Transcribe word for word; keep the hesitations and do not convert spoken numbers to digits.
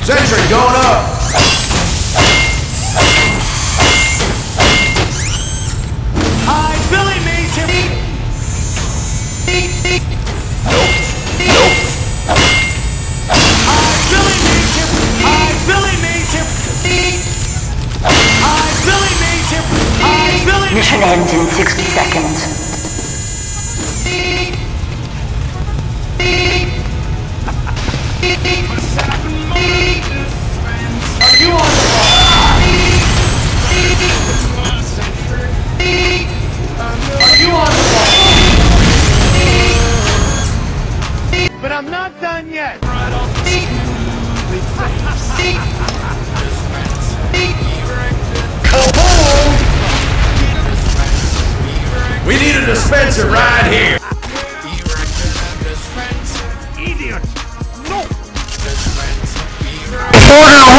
Sentry going up! Hi, Billy Major! Nope. Nope. Hi, Billy Major! Hi, Billy Major! Hi, Billy Major! Hi, Billy Major! Mission ends in sixty seconds. Are you on the ball? Are you on the ball? But I'm not done yet. We need a dispenser right here! Idiot! No! Four